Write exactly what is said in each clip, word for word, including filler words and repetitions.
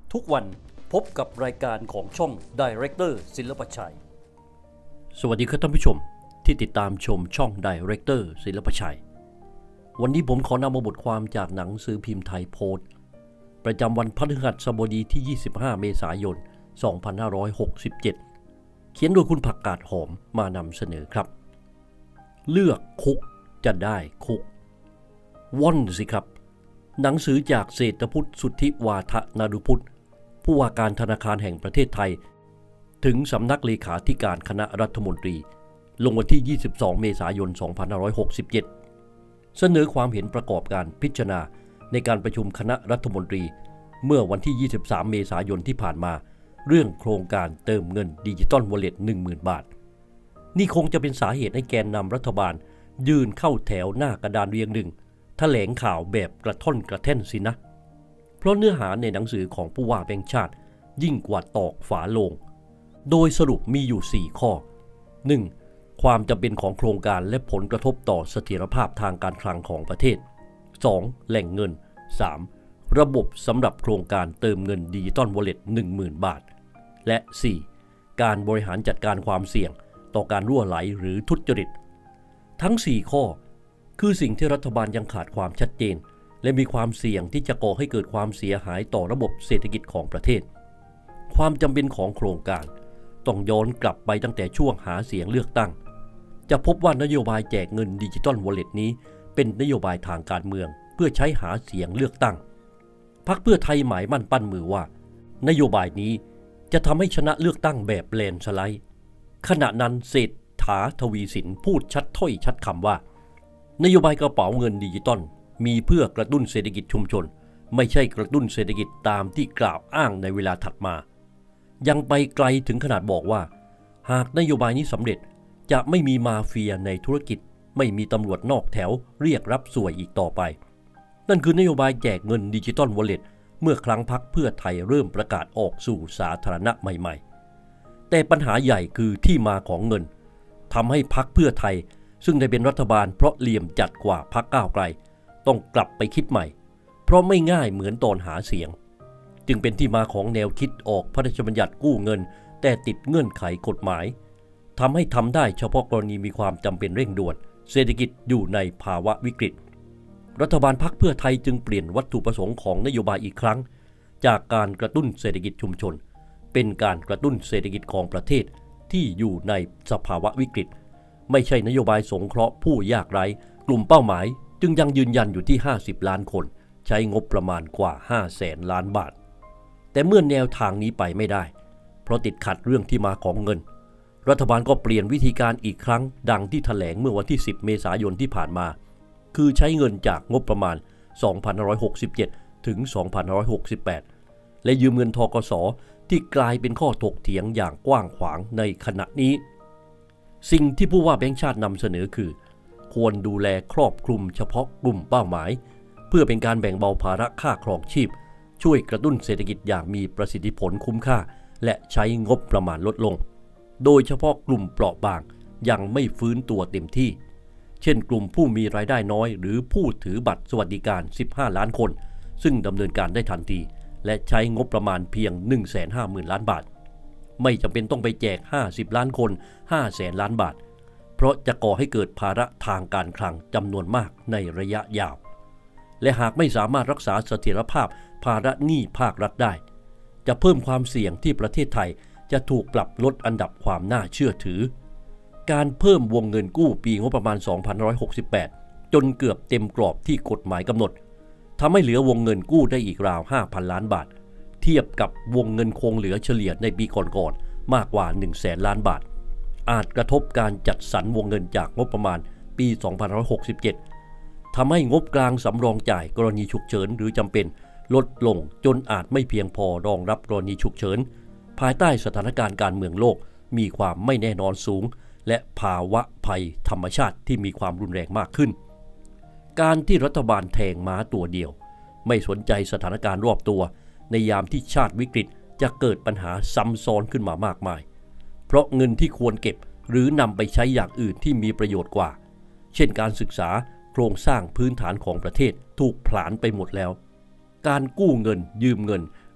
ทุกวันพบกับรายการของช่อง Director ศิลปชัยสวัสดีครับท่านผู้ชมที่ติดตามชมช่อง Director ศิลปชัยวันนี้ผมขอนำมาบทความจากหนังสือพิมพ์ไทยโพสต์ประจำวันพฤหัสบดีที่ยี่สิบห้าเมษายนสองพันห้าร้อยหกสิบเจ็ดเขียนโดยคุณผักกาดหอมมานำเสนอครับเลือกคุกจะได้คุกว่อนสิครับหนังสือจากเศรษฐพุทธสุทธิวาทนารุพุทธผู้ว่าการธนาคารแห่งประเทศไทยถึงสำนักเลขาธิการคณะรัฐมนตรีลงวันที่ยี่สิบสองเมษายนสองพันห้าร้อยหกสิบเจ็ดเสนอความเห็นประกอบการพิจารณาในการประชุมคณะรัฐมนตรีเมื่อวันที่ยี่สิบสามเมษายนที่ผ่านมาเรื่องโครงการเติมเงินดิจิตอลวอลเล็ต หนึ่งหมื่น บาทนี่คงจะเป็นสาเหตุให้แกนนำรัฐบาลยืนเข้าแถวหน้ากระดานเรียงหนึ่งแถลงข่าวแบบกระท่อนกระแท่นสินะเพราะเนื้อหาในหนังสือของผู้ว่าแบงค์ชาติยิ่งกว่าตอกฝาโลงโดยสรุปมีอยู่สี่ข้อ หนึ่ง. ความจำเป็นของโครงการและผลกระทบต่อเสถียรภาพทางการคลังของประเทศ สอง. แหล่งเงิน สาม. ระบบสำหรับโครงการเติมเงินดิจิตอลวอลเล็ต หนึ่งหมื่น บาทและ สี่. การบริหารจัดการความเสี่ยงต่อการรั่วไหลหรือทุจริตทั้งสี่ข้อคือสิ่งที่รัฐบาลยังขาดความชัดเจนและมีความเสี่ยงที่จะก่อให้เกิดความเสียหายต่อระบบเศรษฐกิจของประเทศความจำเป็นของโครงการต้องย้อนกลับไปตั้งแต่ช่วงหาเสียงเลือกตั้งจะพบว่านโยบายแจกเงินดิจิตอลวอลเล็ตนี้เป็นนโยบายทางการเมืองเพื่อใช้หาเสียงเลือกตั้งพรรคเพื่อไทยหมายมั่นปั้นมือว่านโยบายนี้จะทำให้ชนะเลือกตั้งแบบแลนด์สไลด์ขณะนั้นเศรษฐาทวีสินพูดชัดถ้อยชัดคำว่านโยบายกระเป๋าเงินดิจิตอลมีเพื่อกระตุ้นเศรษฐกิจชุมชนไม่ใช่กระตุ้นเศรษฐกิจตามที่กล่าวอ้างในเวลาถัดมายังไปไกลถึงขนาดบอกว่าหากนโยบายนี้สำเร็จจะไม่มีมาเฟียในธุรกิจไม่มีตำรวจนอกแถวเรียกรับสวยอีกต่อไปนั่นคือนโยบายแจกเงินดิจิตอลวอลเล็ตเมื่อครั้งพรรคเพื่อไทยเริ่มประกาศออกสู่สาธารณะใหม่ๆแต่ปัญหาใหญ่คือที่มาของเงินทำให้พรรคเพื่อไทยซึ่งได้เป็นรัฐบาลเพราะเหลี่ยมจัดกว่าพรรคก้าวไกลต้องกลับไปคิดใหม่เพราะไม่ง่ายเหมือนตอนหาเสียงจึงเป็นที่มาของแนวคิดออกพระราชบัญญัติกู้เงินแต่ติดเงื่อนไขกฎหมายทำให้ทำได้เฉพาะกรณีมีความจำเป็นเร่งด่วนเศรษฐกิจอยู่ในภาวะวิกฤตรัฐบาลพรรคเพื่อไทยจึงเปลี่ยนวัตถุประสงค์ของนโยบายอีกครั้งจากการกระตุ้นเศรษฐกิจชุมชนเป็นการกระตุ้นเศรษฐกิจของประเทศที่อยู่ในสภาวะวิกฤตไม่ใช่นโยบายสงเคราะห์ผู้ยากไร้กลุ่มเป้าหมายจึงยังยืนยันอยู่ที่ห้าสิบล้านคนใช้งบประมาณกว่าห้าแสนล้านบาทแต่เมื่อแนวทางนี้ไปไม่ได้เพราะติดขัดเรื่องที่มาของเงินรัฐบาลก็เปลี่ยนวิธีการอีกครั้งดังที่แถลงเมื่อวันที่สิบเมษายนที่ผ่านมาคือใช้เงินจากงบประมาณสองพันห้าร้อยหกสิบเจ็ดถึงสองพันห้าร้อยหกสิบแปดและยืมเงินธกส.ที่กลายเป็นข้อถกเถียงอย่างกว้างขวางในขณะนี้สิ่งที่ผู้ว่าแบงค์ชาตินำเสนอคือควรดูแลครอบคลุมเฉพาะกลุ่มเป้าหมายเพื่อเป็นการแบ่งเบาภาระค่าครองชีพช่วยกระตุ้นเศรษฐกิจอย่างมีประสิทธิผลคุ้มค่าและใช้งบประมาณลดลงโดยเฉพาะกลุ่มเปราะบางยังไม่ฟื้นตัวเต็มที่เช่นกลุ่มผู้มีรายได้น้อยหรือผู้ถือบัตรสวัสดิการสิบห้าล้านคนซึ่งดำเนินการได้ทันทีและใช้งบประมาณเพียง หนึ่งแสนห้าหมื่น ล้านบาทไม่จำเป็นต้องไปแจกห้าสิบล้านคน ห้าแสนล้านบาทเพราะจะก่อให้เกิดภาระทางการคลังจำนวนมากในระยะยาวและหากไม่สามารถรักษาเสถียรภาพภาระหนี้ภาครัฐได้จะเพิ่มความเสี่ยงที่ประเทศไทยจะถูกปรับลดอันดับความน่าเชื่อถือการเพิ่มวงเงินกู้ปีงบประมาณสองพันห้าร้อยหกสิบแปดจนเกือบเต็มกรอบที่กฎหมายกำหนดทำให้เหลือวงเงินกู้ได้อีกราว ห้าพัน ล้านบาทเทียบกับวงเงินคงเหลือเฉลี่ยในปีก่อนๆมากกว่า หนึ่งแสน ล้านบาทอาจกระทบการจัดสรรวงเงินจากงบประมาณปีสองพันห้าร้อยหกสิบเจ็ดทำให้งบกลางสำรองจ่ายกรณีฉุกเฉินหรือจำเป็นลดลงจนอาจไม่เพียงพอรองรับกรณีฉุกเฉินภายใต้สถานการณ์การเมืองโลกมีความไม่แน่นอนสูงและภาวะภัยธรรมชาติที่มีความรุนแรงมากขึ้นการที่รัฐบาลแทงม้าตัวเดียวไม่สนใจสถานการณ์รอบตัวในยามที่ชาติวิกฤตจะเกิดปัญหาซ้ำซ้อนขึ้นมามากมายเพราะเงินที่ควรเก็บหรือนำไปใช้อย่างอื่นที่มีประโยชน์กว่าเช่นการศึกษาโครงสร้างพื้นฐานของประเทศถูกผลาญไปหมดแล้วการกู้เงินยืมเงิน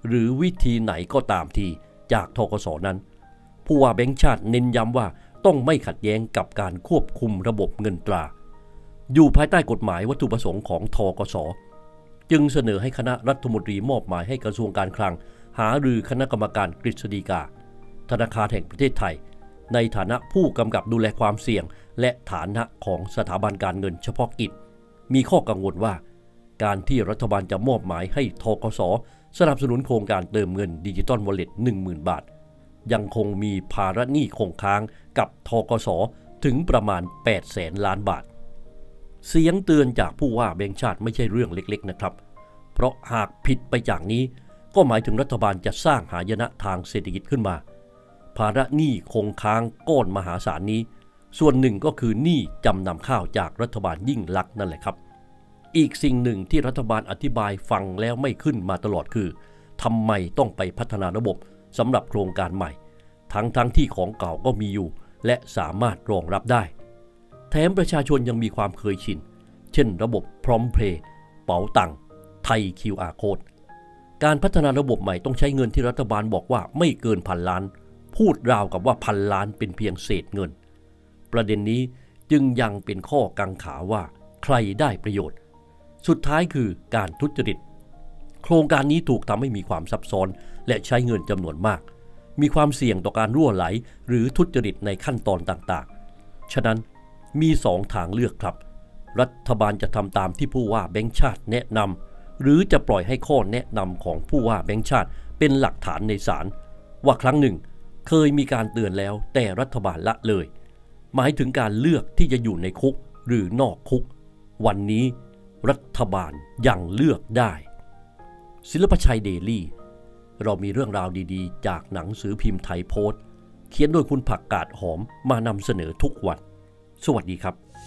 หรือวิธีไหนก็ตามทีจากธกส.นั้นผู้ว่าแบงก์ชาติเน้นย้ำว่าต้องไม่ขัดแย้งกับการควบคุมระบบเงินตราอยู่ภายใต้กฎหมายวัตถุประสงค์ของธกส.จึงเสนอให้คณะรัฐมนตรีมอบหมายให้กระทรวงการคลังหารือคณะกรรมการกฤษฎีกาธนาคารแห่งประเทศไทยในฐานะผู้กำกับดูแลความเสี่ยงและฐานะของสถาบันการเงินเฉพาะกิจมีข้อกังวลว่าการที่รัฐบาลจะมอบหมายให้ธกส.สนับสนุนโครงการเติมเงินดิจิตอลวอลเล็ต หนึ่งหมื่น บาทยังคงมีภาระหนี้คงค้างกับธกส.ถึงประมาณแปดแสนล้านบาทเสียงเตือนจากผู้ว่าแบงก์ชาติไม่ใช่เรื่องเล็กๆนะครับเพราะหากผิดไปจากนี้ก็หมายถึงรัฐบาลจะสร้างหายนะทางเศรษฐกิจขึ้นมาภาระหนี้คงค้างก้อนมหาศาลนี้ส่วนหนึ่งก็คือหนี้จำนำข้าวจากรัฐบาลยิ่งลักษณ์นั่นแหละครับอีกสิ่งหนึ่งที่รัฐบาลอธิบายฟังแล้วไม่ขึ้นมาตลอดคือทำไมต้องไปพัฒนาระบบสำหรับโครงการใหม่ทั้งทั้งที่ของเก่าก็มีอยู่และสามารถรองรับได้แถมประชาชนยังมีความเคยชินเช่นระบบพร้อมเพย์เป๋าตังค์ไทย คิว อาร์ Code การพัฒนาระบบใหม่ต้องใช้เงินที่รัฐบาลบอกว่าไม่เกินพันล้านพูดราวกับว่าพันล้านเป็นเพียงเศษเงินประเด็นนี้จึงยังเป็นข้อกังขาว่าใครได้ประโยชน์สุดท้ายคือการทุจริตโครงการนี้ถูกทำให้มีความซับซ้อนและใช้เงินจำนวนมากมีความเสี่ยงต่อการรั่วไหลหรือทุจริตในขั้นตอนต่างๆฉะนั้นมีสองทางเลือกครับรัฐบาลจะทำตามที่ผู้ว่าแบงก์ชาติแนะนำหรือจะปล่อยให้ข้อแนะนำของผู้ว่าแบงก์ชาติเป็นหลักฐานในศาลว่าครั้งหนึ่งเคยมีการเตือนแล้วแต่รัฐบาลละเลยหมายถึงการเลือกที่จะอยู่ในคุกหรือนอกคุกวันนี้รัฐบาลยังเลือกได้ศิลปชัยเดลี่เรามีเรื่องราวดีๆจากหนังสือพิมพ์ไทยโพสต์เขียนโดยคุณผักกาดหอมมานำเสนอทุกวันสวัสดีครับ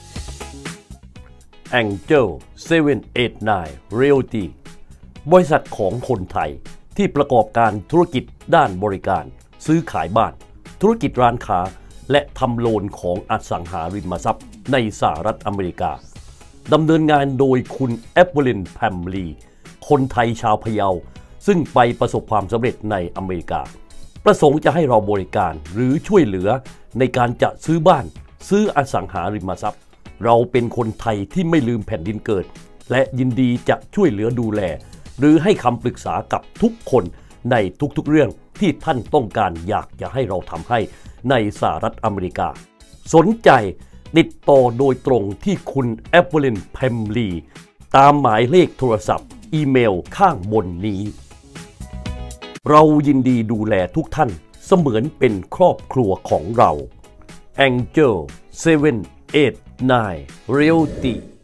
Angel เซเว่น แปด ไนน์ Realty บริษัทของคนไทยที่ประกอบการธุรกิจด้านบริการซื้อขายบ้านธุรกิจร้านค้าและทำโลนของอสังหาริมทรัพย์ในสหรัฐอเมริกาดำเนินงานโดยคุณแอปเปิลแพมลีคนไทยชาวพะเยาซึ่งไปประสบความสำเร็จในอเมริกาประสงค์จะให้เราบริการหรือช่วยเหลือในการจะซื้อบ้านซื้ออสังหาริมทรัพย์เราเป็นคนไทยที่ไม่ลืมแผ่นดินเกิดและยินดีจะช่วยเหลือดูแลหรือให้คำปรึกษากับทุกคนในทุกๆเรื่องที่ท่านต้องการอยากจะให้เราทำให้ในสหรัฐอเมริกาสนใจติดต่อโดยตรงที่คุณแอปเปิลแพมลีตามหมายเลขโทรศัพท์อีเมลข้างบนนี้เรายินดีดูแลทุกท่านเสมือนเป็นครอบครัวของเรา Angel เซเว่น แปด ไนน์ Realty